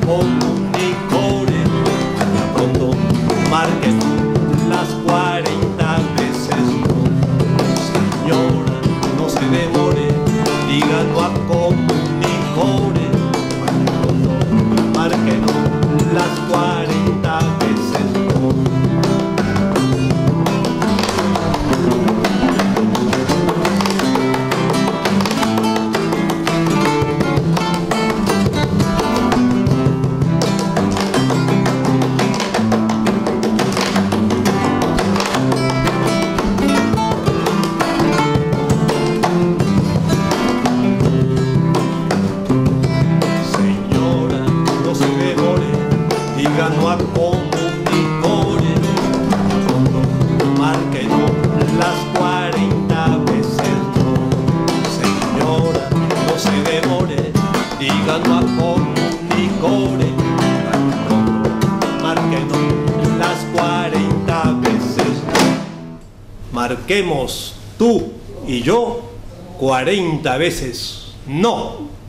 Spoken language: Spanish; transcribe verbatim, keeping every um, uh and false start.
comunicore, vaya pronto, marquen las cuarenta veces no. Señora, no se demore, diga no a comunicore, vaya pronto, marquen las cuarenta veces no. Diga no a comunicore, marque no las cuarenta veces no. Señora, no se demore, diga no a comunicore, marque no las cuarenta veces no. Marquemos tú y yo cuarenta veces no.